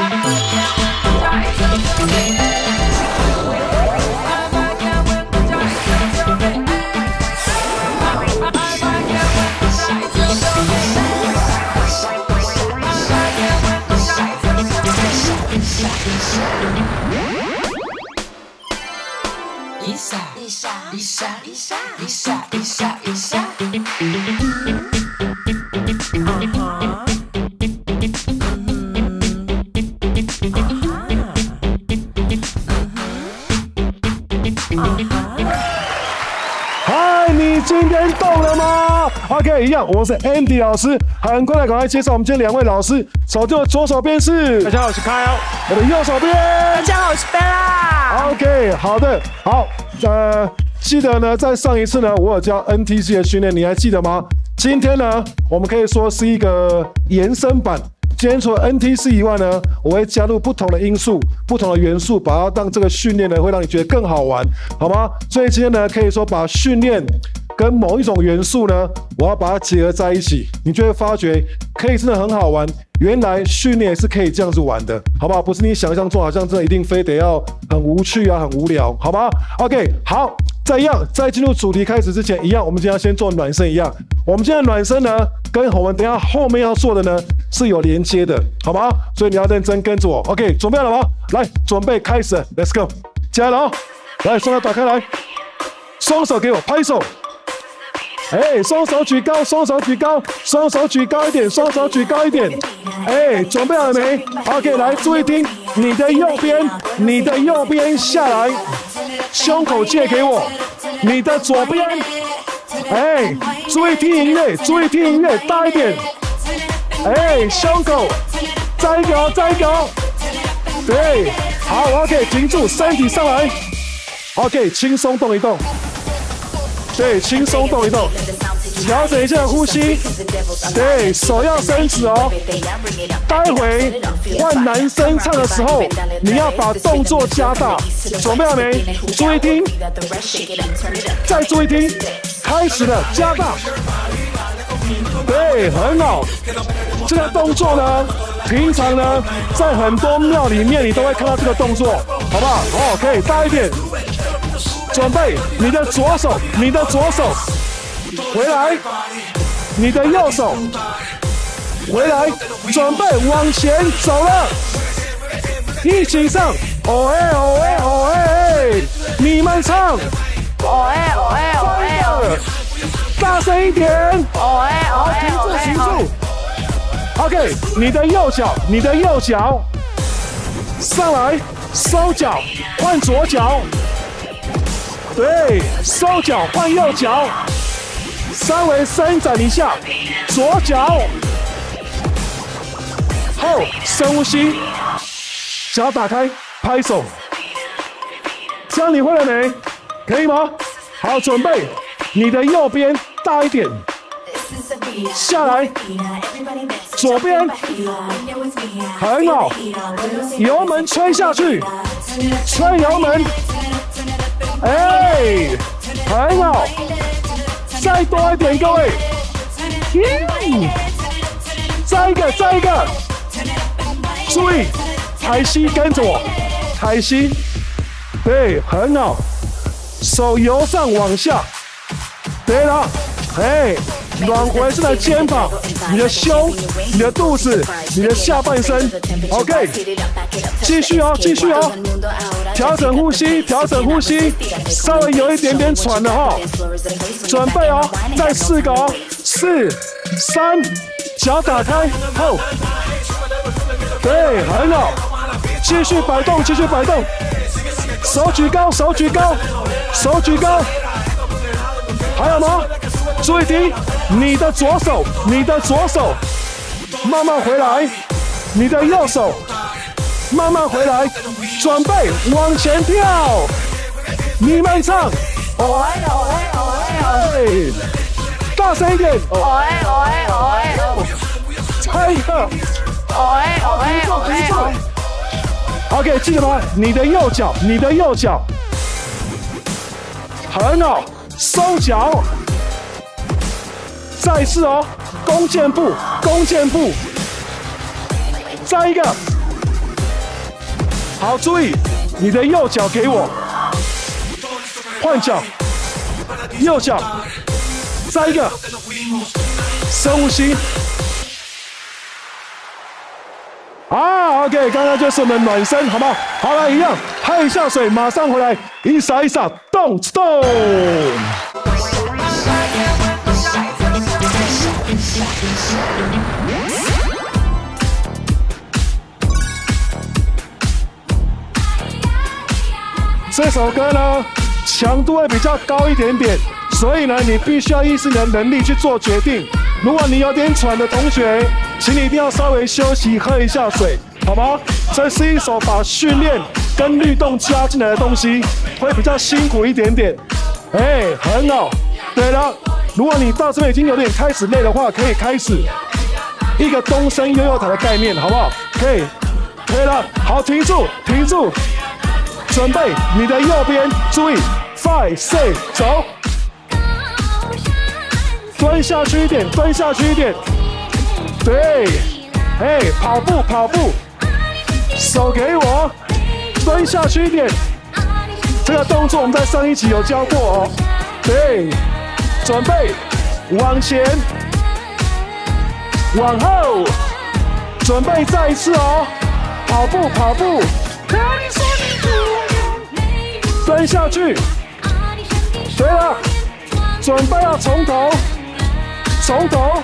嗨，你今天动了吗 ？OK， 一样，我是 Andy 老师，很快来赶快介绍我们今天2位老师。首先，我左手边是， 大家好，我是 Kyle。 我的右手边， 大家好，我是 Bella。 OK， 好的，好，记得呢，在上一次呢，我有教 NTC 的训练，你还记得吗？今天呢，我们可以说是一个延伸版。今天除了 NTC 以外呢，我会加入不同的因素、不同的元素，把它让这个训练呢，会让你觉得更好玩，好吗？所以今天呢，可以说把训练跟某一种元素呢，我要把它结合在一起，你就会发觉可以真的很好玩。原来训练是可以这样子玩的，好不好？不是你想象中好像真的一定非得要很无趣啊、很无聊，好吧 ？OK， 好，在进入主题开始之前，一样，我们今天要先做暖身一样。我们今天的暖身呢，跟我们等一下后面要做的呢是有连接的，好吗？所以你要认真跟着我。OK， 准备好了吗？来，准备开始 ，Let's go， 起来了哦！来，双手打开来，双手给我拍手。哎，双手举高，双手举高，双手举高一点，双手举高一点。哎，准备好了没 ？OK， 来，注意听，你的右边下来，胸口借给我，你的左边。哎，注意听音乐，注意听音乐，大一点。哎，胸口，再一个哦，再一个哦。对，好 ，OK， 停住，身体上来。OK， 轻松动一动。对，轻松动一动，调整一下呼吸。对，手要伸直哦。待会换男生唱的时候，你要把动作加大。准备好没？注意听，再注意听，开始了，加大。对，很好。这个动作呢，平常呢，在很多庙里面你都会看到这个动作，好不好？哦，可以大一点。准备你的左手，回来，你的右手，回来，准备往前走了，一起唱，哦哎哦哎哦哎，你们唱， 哦哎哦哎哦哎哦， 大声一点， 哦哎哦哎哦哎， 停住。OK， 你的右脚，上来，收脚，换左脚。对，收脚换右脚，稍微伸展一下，左脚，后深呼吸，脚打开，拍手，这样你会了没？可以吗？好，准备，你的右边大一点，下来，左边，很好，油门吹下去，吹油门。哎，很好，再多一点，各位，再一个，注意，抬膝跟着我，抬膝，对，很好，手由上往下，对了，哎，暖回是在肩膀、你的胸、你的肚子、你的下半身 ，OK， 继续哦，调整呼吸，稍微有一点点喘了哈，准备哦，再4个哦，4、3，脚打开后，对，很好，继续摆动，手举高，还有吗？注意听，你的左手，慢慢回来，你的右手。慢慢回来，准备往前跳，你们唱， 哦哎哦哎哦哎哦， 大声一点， 哦哎哦哎哦哎哦， 再一个， 哦哎哦哎哦哎哦 ，OK， 记得吗？你的右脚，很好，收脚，再次哦，弓箭步，再一个。 好，注意你的右脚给我，换脚，右脚，再一个，深呼吸。OK， 刚刚就是我们暖身，好不好？好了，一样，拍一下水，马上回来，一撒一撒，动动。这首歌呢，强度会比较高一点点，所以呢，你必须要依据你的能力去做决定。如果你有点喘的同学，请你一定要稍微休息，喝一下水，好吗？这是一首把训练跟律动加进来的东西，会比较辛苦一点点。很好。对了，如果你到这边已经有点开始累的话，可以开始一个东升悠悠台的概念，好不好？可以。对了，好，停住，停住。准备你的右边，注意 ，5、6， 走，蹲下去一点，蹲下去一点，对，跑步跑步，手给我，蹲下去一点，这个动作我们在上一集有教过哦，对，准备往前，往后，准备再一次哦，跑步跑步。蹲下去，对了，准备要从头，从头，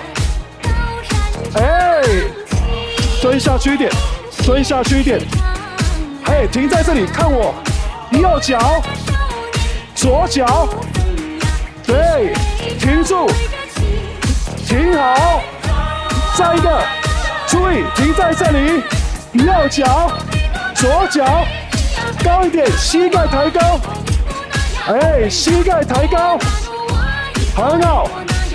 蹲下去一点，蹲下去一点，停在这里，看我，右脚，左脚，对，停住，停好，再一个，注意，停在这里，右脚，左脚。高一点，膝盖抬高，膝盖抬高，很好。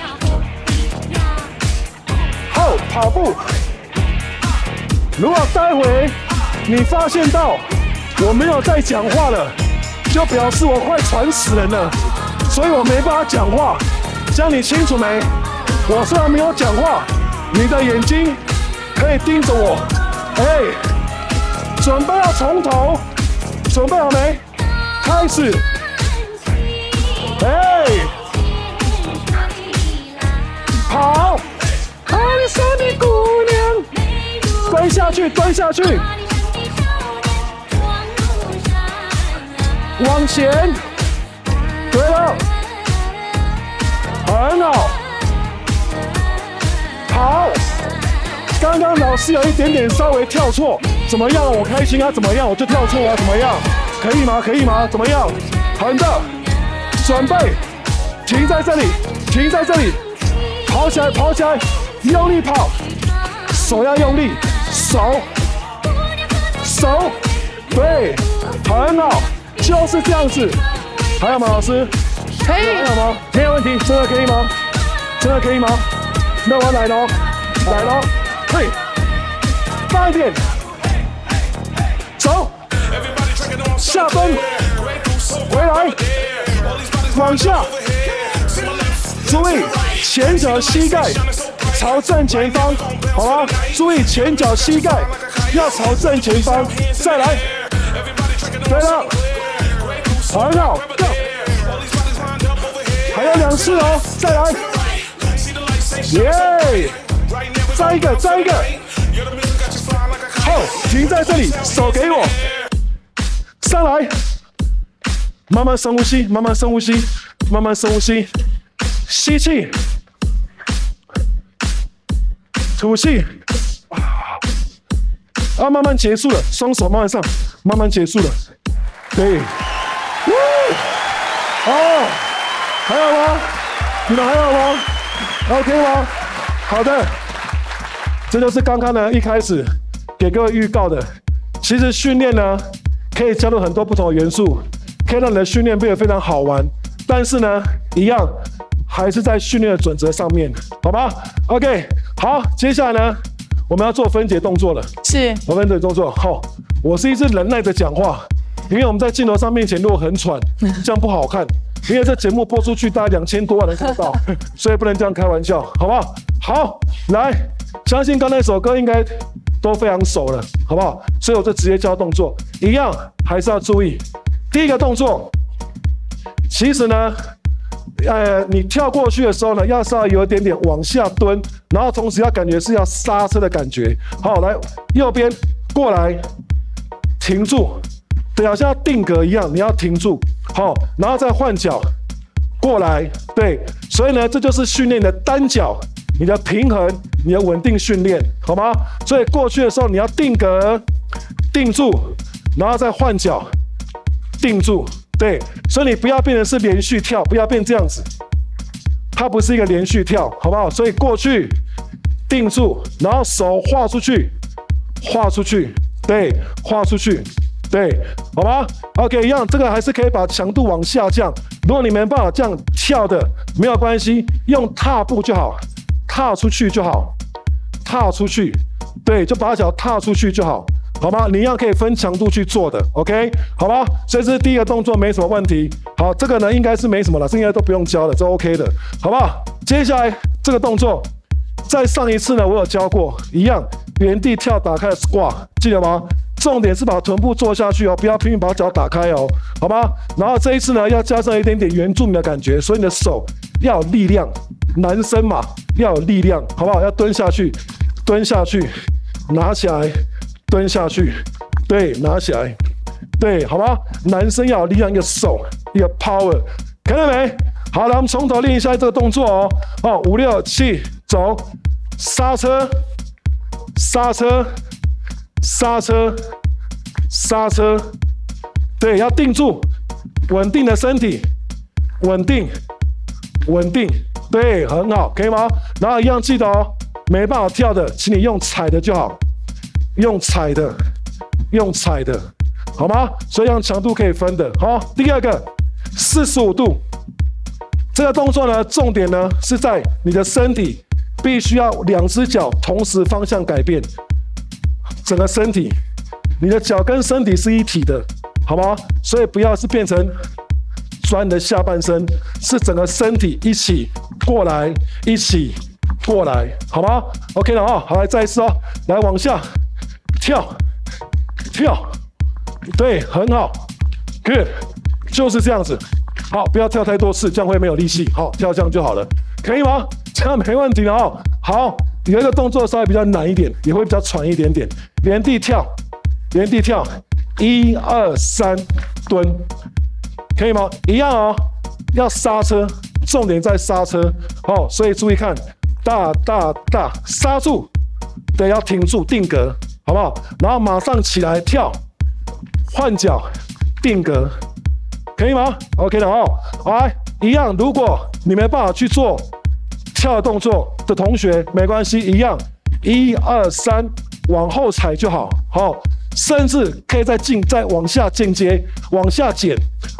后跑步。如果待会你发现到我没有在讲话了，就表示我快喘死人了，所以我没办法讲话。这样你清楚没？我虽然没有讲话，你的眼睛可以盯着我。准备要从头。准备好没？开始！跑！你说你姑娘，蹲下去，蹲下去，往前，对了，很好，跑！刚刚老师有一点点稍微跳错。怎么样？我开心啊！怎么样？我就跳错啊！怎么样？可以吗？可以吗？怎么样？很的，准备，停在这里，停在这里，跑起来，跑起来，用力跑，手要用力，手，对，很好，就是这样子。还有吗，老师？ 可以。 还有吗？没有问题，真的可以吗？真的可以吗？那我来喽，来喽，嘿，慢一点。走，下蹲，回来，往下，注意前脚膝盖朝正前方，好吗？注意前脚膝盖要朝正前方，再来，对了，很好，还有2次哦，再来，再一个，再一个。后停在这里，手给我，上来，慢慢深呼吸，慢慢深呼吸，慢慢深呼吸，吸气，吐气，慢慢结束了，双手慢慢上，慢慢结束了，对，还好吗？你们还好吗 ？OK 吗？好的，这就是刚刚呢一开始。给各位预告的，其实训练呢可以加入很多不同的元素，可以让你的训练变得非常好玩。但是呢，一样还是在训练的准则上面，好吧 ？OK， 好，接下来呢，我们要做分解动作了。 是， 分解动作。好，我是一直忍耐的讲话，因为我们在镜头上面前如果很喘，这样不好看。因为这节目播出去，大概2000多万人看到，所以不能这样开玩笑，好不好？好，来，相信刚才那首歌应该都非常熟了，好不好？所以我就直接教动作，一样还是要注意。第一个动作，其实呢，你跳过去的时候呢，要稍微有一点点往下蹲，然后同时要感觉是要刹车的感觉。好，来右边过来，停住，对，好像要定格一样，你要停住。好，然后再换脚过来，对，所以呢，这就是训练你的单脚、你的平衡、你的稳定训练，好吗？所以过去的时候你要定格、定住，然后再换脚。定住，对，所以你不要变成是连续跳，不要变这样子，它不是一个连续跳，好不好？所以过去定住，然后手画出去，画出去，对，画出去，对，好吗 ？OK， 一样，这个还是可以把强度往下降。如果你没办法这样跳的，没有关系，用踏步就好，踏出去就好，踏出去，对，就把脚踏出去就好。好吗？你一样可以分强度去做的 ，OK， 好吗？所以这是第一个动作，没什么问题。好，这个呢应该是没什么了，这应该都不用教了，这 OK 的，好不好？接下来这个动作，在上一次呢我有教过，一样原地跳打开的 squat， 记得吗？重点是把臀部做下去哦，不要拼命把脚打开哦，好吗？然后这一次呢要加上一点点原住民的感觉，所以你的手要有力量，男生嘛要有力量，好不好？要蹲下去，蹲下去，拿起来。蹲下去，对，拿起来，对，好吗？男生要有力量，一个手，一个 power， 看到没？好，来，我们从头练一下这个动作哦。好，5、6、7，走，刹车，刹车，刹车，刹车，对，要定住，稳定的身体，稳定，稳定，对，很好，可以吗？然后一样记得哦，没办法跳的，请你用踩的就好。用踩的，用踩的，好吗？所以让强度可以分的。好，第二个45度，这个动作呢，重点呢是在你的身体必须要2只脚同时方向改变，整个身体，你的脚跟身体是一体的，好吗？所以不要是变成转你的下半身，是整个身体一起过来，一起过来，好吗 ？OK 了啊，好，来再一次哦，来往下。跳，跳，对，很好 ，good， 就是这样子。好，不要跳太多次，这样会没有力气。好，跳这样就好了，可以吗？这样没问题了哦。好，有一个动作稍微比较难一点，也会比较喘一点点。原地跳，原地跳，1、2、3，蹲，可以吗？一样哦，要刹车，重点在刹车。好，所以注意看，大，刹住，对，要停住，定格。好不好？然后马上起来跳，换脚，定格，可以吗 ？OK 的哦。好，来，一样。如果你没办法去做跳的动作的同学，没关系，一样，1、2、3，往后踩就好。好，甚至可以再往下进阶，往下减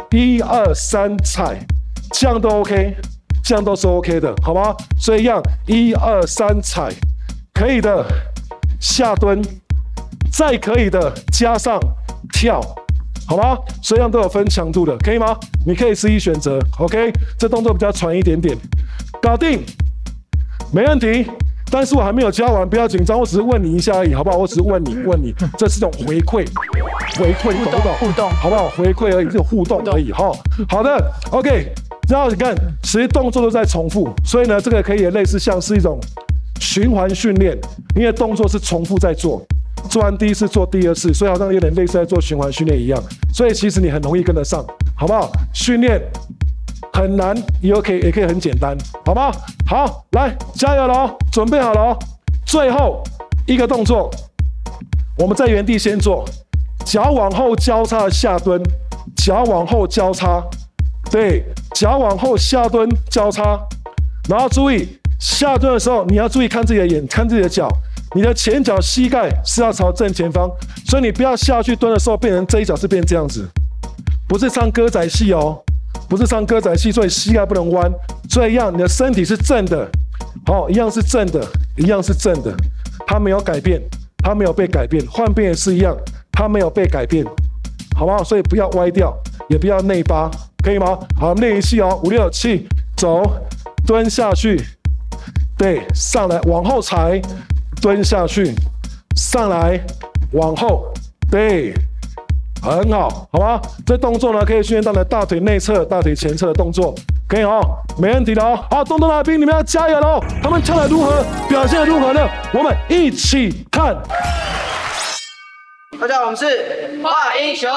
，1、2、3踩，这样都 OK， 这样都是 OK 的，好吗？所以一样，1、2、3踩，可以的，下蹲。再可以的，加上跳，好吗？所以这样都有分强度的，可以吗？你可以自己选择 ，OK？ 这动作比较喘一点点，搞定，没问题。但是我还没有教完，不要紧张，我只是问你一下而已，好不好？我只是问你，这是种回馈，你懂不懂？ 互动， 好不好？回馈而已，就互动而已，哈。好的 ，OK。然后你看，其实动作都在重复，所以呢，这个可以类似像是一种循环训练，因为动作是重复在做。做完第一次，做第二次，所以好像有点类似在做循环训练一样。所以其实你很容易跟得上，好不好？训练很难，也可以很简单，好吗？好，来，加油喽！准备好了哦。最后一个动作，我们在原地先做，脚往后交叉的下蹲，脚往后交叉，对，脚往后下蹲交叉，然后注意下蹲的时候，你要注意看自己的眼，看自己的脚。你的前脚膝盖是要朝正前方，所以你不要下去蹲的时候变成这一脚是变这样子，不是唱歌仔戏哦，不是唱歌仔戏，所以膝盖不能弯，所以一样，你的身体是正的，好，一样是正的，一样是正的，它没有改变，它没有被改变，换边也是一样，它没有被改变，好不好？所以不要歪掉，也不要内八，可以吗？好，练一气哦，5、6、7，走，蹲下去，对，上来往后踩。蹲下去， 上来，往后，对，很好，好吗？这动作呢，可以训练到你的大腿内侧、大腿前侧的动作，可以哦，没问题的哦。好，东东来宾，你们要加油喽！他们跳得如何，表现得如何呢？我们一起看。 大家好，我们是画英雄。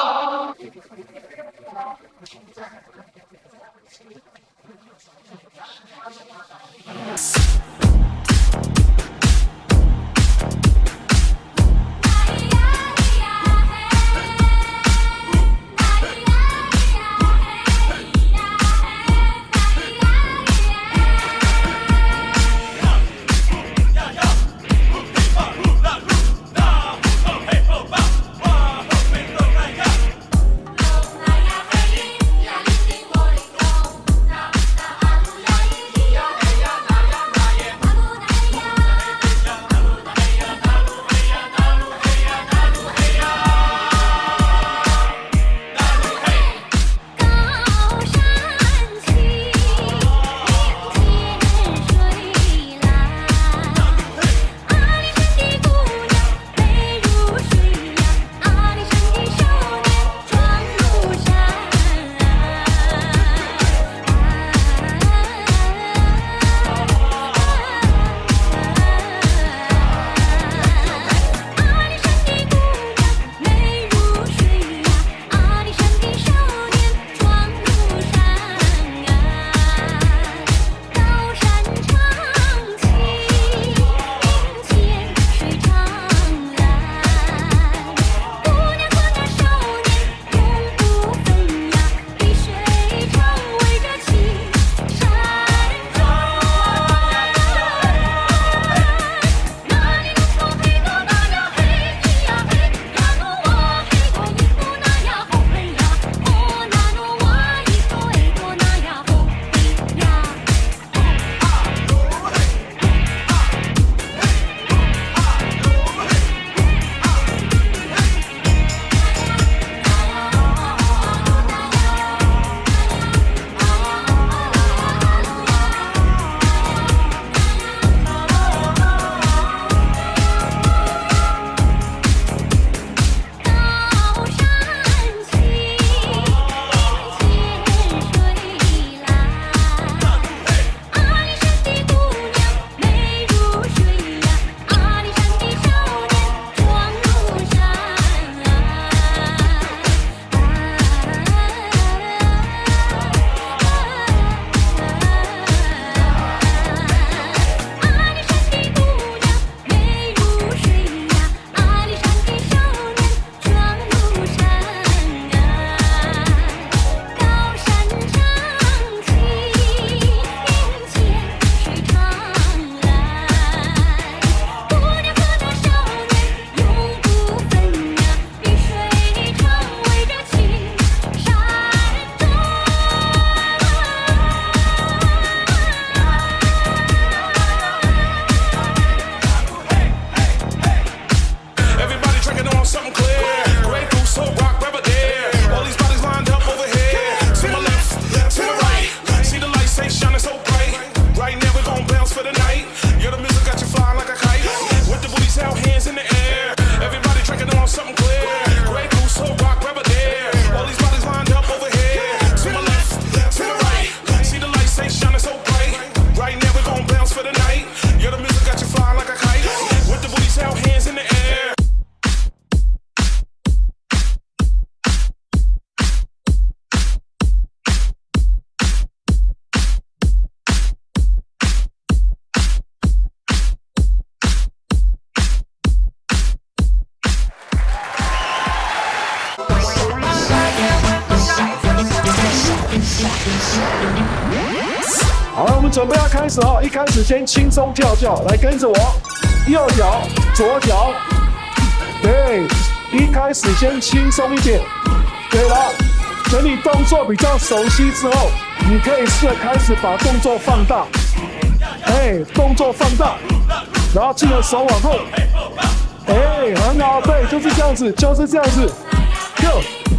好了，我们准备要开始哦。一开始先轻松跳跳，来跟着我，右脚、左脚，对，一开始先轻松一点。对了，等你动作比较熟悉之后，你可以试着开始把动作放大，动作放大，然后记得手往后，很好，对，就是这样子，就是这样子 ，Go，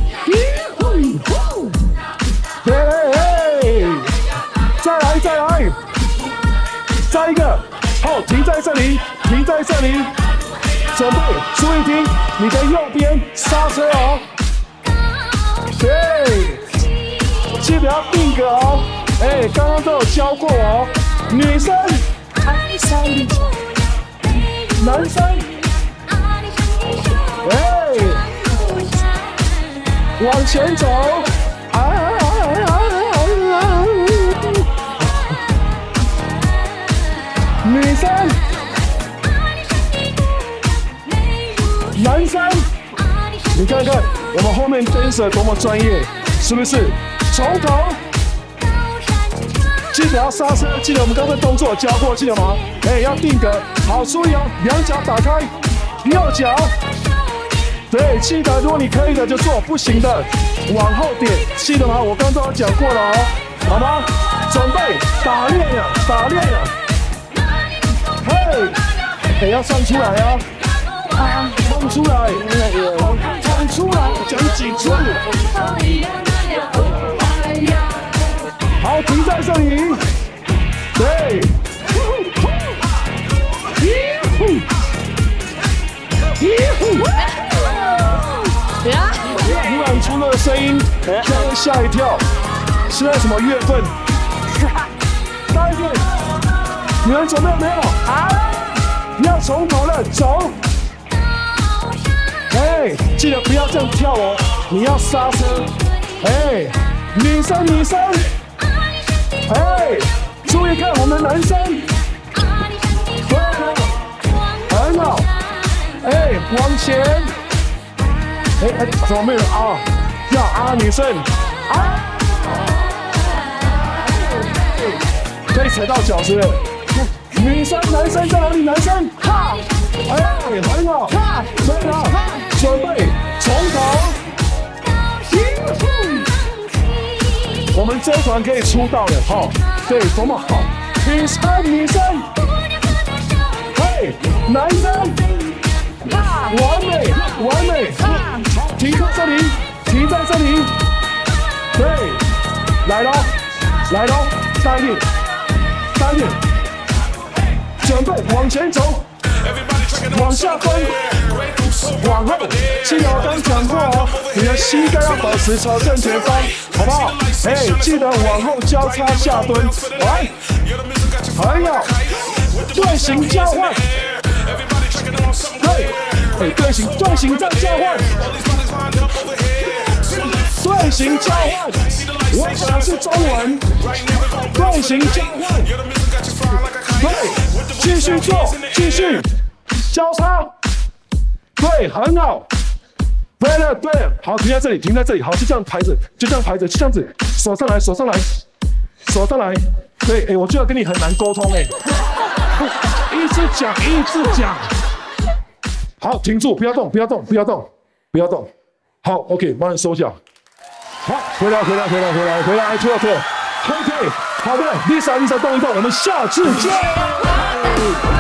对，再来，再一个，好，停在这里，停在这里， 准备，注意听，你的右边刹车哦。对，记得要定格哦。哎，刚刚都有教过哦。女生，男生，哎，往前走。女生，男生，你看看我们后面 dancer 多么专业，是不是？从头，记得要刹车，记得我们刚才动作教过，记得吗？哎，要定格，好，注意哦，两脚打开，右脚，对，记得如果你可以的就做，不行的往后点，记得吗？我刚刚都有讲过了哦，好吗？准备，打练呀，打练呀。嘿，哎，要上出来啊！放出来，放出来，讲几次？好，停在这里。对。突然出了声音，让人吓一跳。是在什么月份？大一点。你们准备没有？好，要从头了，走。哎，记得不要这样跳哦，你要刹车。哎，女生，女生。哎，注意看我们男生。对了，很好。哎，往前。哎，怎么没有啊？要啊，女生。啊。可以踩到脚是不是？女生、男生在哪里？男生，哈，哎，很好，对了，准备从头，我们这一团可以出道了，哈，对，多么好！女生，女生，嘿，男生，完美，完美，停在这里，停在这里，对，来喽，来喽，大一点，大一点。准备往前走，往下蹲，往后。记得我刚讲过哦，你的膝盖要保持朝正前方，好不好？哎，记得往后交叉下蹲，来，很好，队形交换，对，哎，队形再交换，队形交换，我讲的是中文，队形交换，对。继续做，继续交叉，对，很好，对了，对了，好，停在这里，停在这里，好，就这样排着，就这样排着，就这样子，手上来，手上来，手上来，对，哎，我觉得跟你很难沟通，哎，一直讲，一直讲，好，停住，不要动，不要动，不要动，不要动，好 ，OK， 慢慢收脚，好，回来，OK， 好的，Lisa 动一动，我们下次见。